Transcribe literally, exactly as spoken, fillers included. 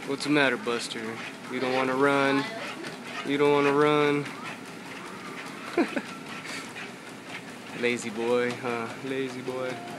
What's the matter, Buster? You don't want to run? You don't want to run? Lazy boy, huh? Lazy boy.